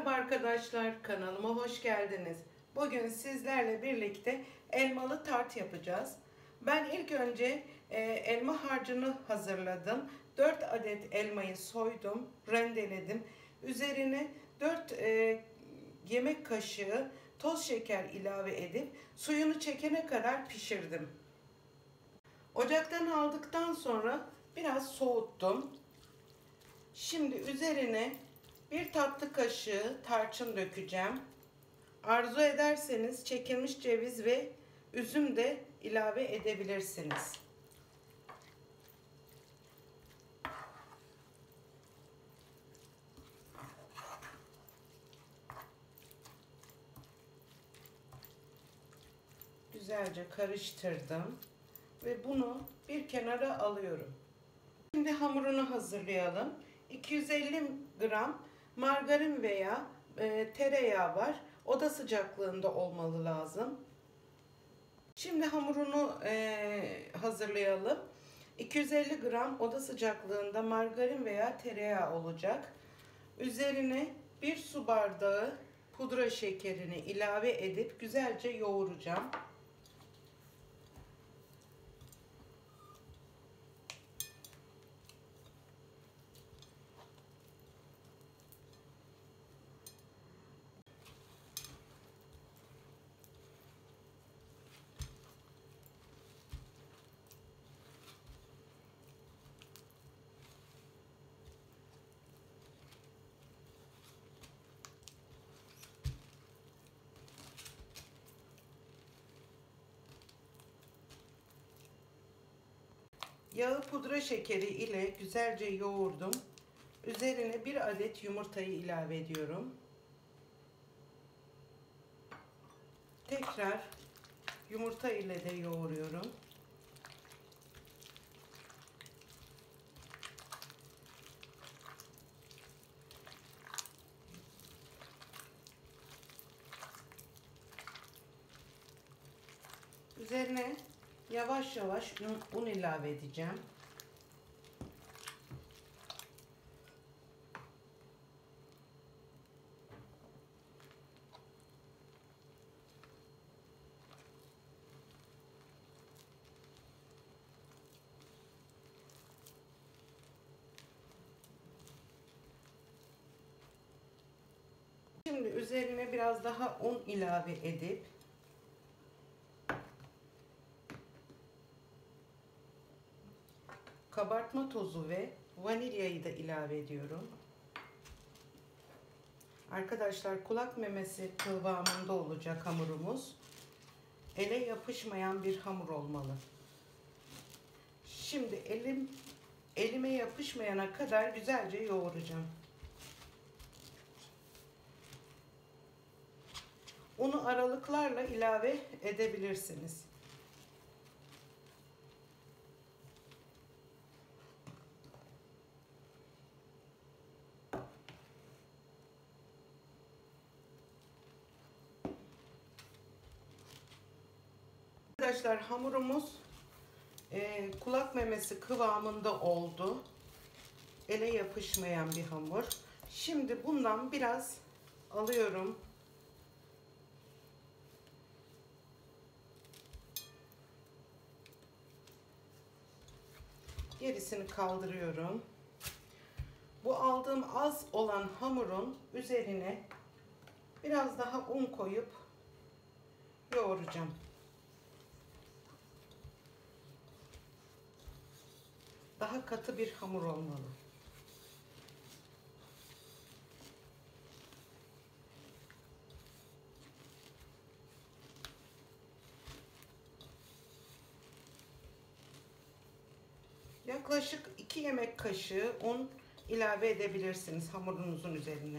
Merhaba arkadaşlar, kanalıma hoş geldiniz. Bugün sizlerle birlikte elmalı tart yapacağız. Ben ilk önce elma harcını hazırladım. 4 adet elmayı soydum, rendeledim. Üzerine 4 yemek kaşığı toz şeker ilave edip suyunu çekene kadar pişirdim. Ocaktan aldıktan sonra biraz soğuttum. Şimdi üzerine bir tatlı kaşığı tarçın dökeceğim. Arzu ederseniz çekilmiş ceviz ve üzüm de ilave edebilirsiniz. Güzelce karıştırdım ve bunu bir kenara alıyorum. Şimdi hamurunu hazırlayalım. 250 gram margarin veya tereyağı var. Oda sıcaklığında olmalı lazım. Şimdi hamurunu hazırlayalım. 250 gram oda sıcaklığında margarin veya tereyağı olacak. Üzerine 1 su bardağı pudra şekerini ilave edip güzelce yoğuracağım. Yağı pudra şekeri ile güzelce yoğurdum. Üzerine 1 adet yumurtayı ilave ediyorum. Tekrar yumurta ile de yoğuruyorum. Üzerine yavaş yavaş un ilave edeceğim. Şimdi üzerine biraz daha un ilave edip kabartma tozu ve vanilyayı da ilave ediyorum. Arkadaşlar kulak memesi kıvamında olacak hamurumuz. Ele yapışmayan bir hamur olmalı. Şimdi elime yapışmayana kadar güzelce yoğuracağım. Unu aralıklarla ilave edebilirsiniz. Arkadaşlar hamurumuz kulak memesi kıvamında oldu. Ele yapışmayan bir hamur. Şimdi bundan biraz alıyorum. Gerisini kaldırıyorum. Bu aldığım az olan hamurun üzerine biraz daha un koyup yoğuracağım. Daha katı bir hamur olmalı. Yaklaşık 2 yemek kaşığı un ilave edebilirsiniz hamurunuzun üzerine.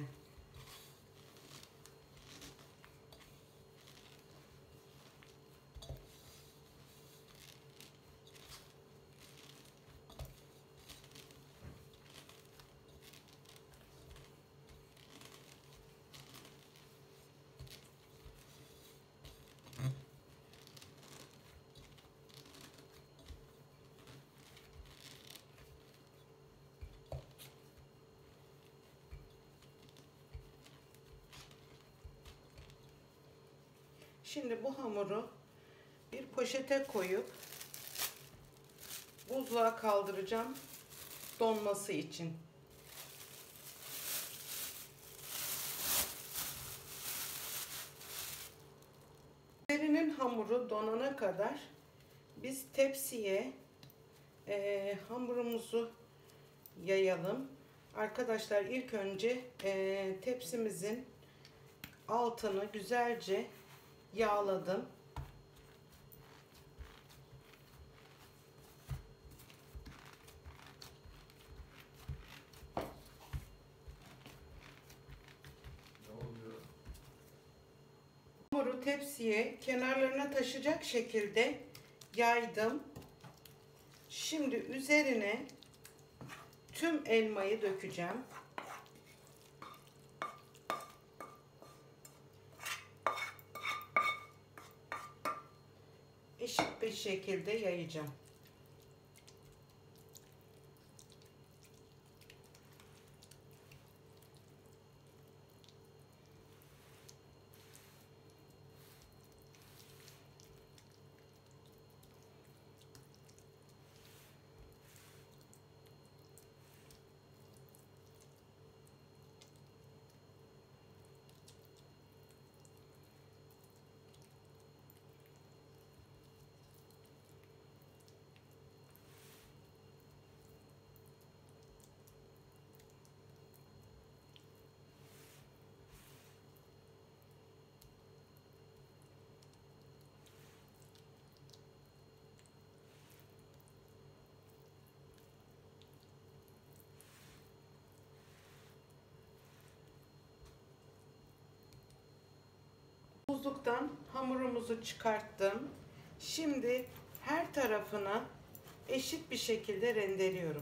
Şimdi bu hamuru bir poşete koyup buzluğa kaldıracağım donması için. Üzerinin hamuru donana kadar biz tepsiye hamurumuzu yayalım. Arkadaşlar ilk önce tepsimizin altını güzelce yağladım. Hamuru tepsiye kenarlarına taşacak şekilde yaydım. Şimdi üzerine tüm elmayı dökeceğim. Eşit bir şekilde yayacağım. Buzluktan hamurumuzu çıkarttım. Şimdi her tarafına eşit bir şekilde rendeliyorum.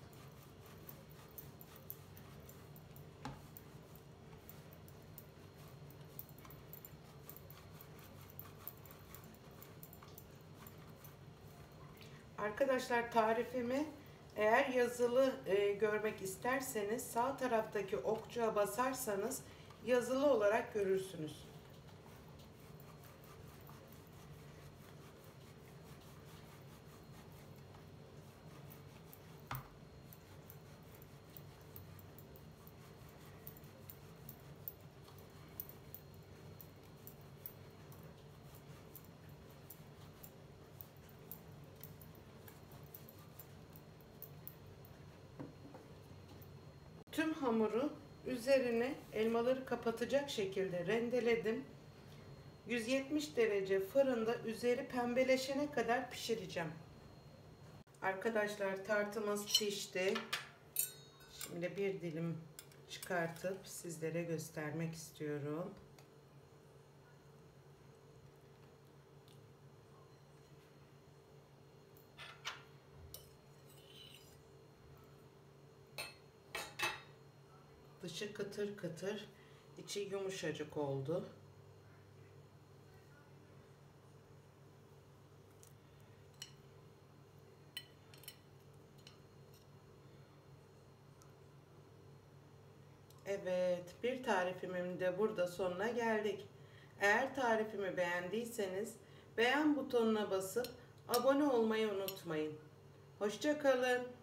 Arkadaşlar tarifimi eğer yazılı görmek isterseniz sağ taraftaki okçuğa basarsanız yazılı olarak görürsünüz. Tüm hamuru üzerine elmaları kapatacak şekilde rendeledim. 170 derece fırında üzeri pembeleşene kadar pişireceğim. Arkadaşlar tartımız pişti. Şimdi bir dilim çıkartıp sizlere göstermek istiyorum. Dışı kıtır kıtır, içi yumuşacık oldu. Evet, bir tarifimin de burada sonuna geldik. Eğer tarifimi beğendiyseniz beğen butonuna basıp abone olmayı unutmayın. Hoşça kalın.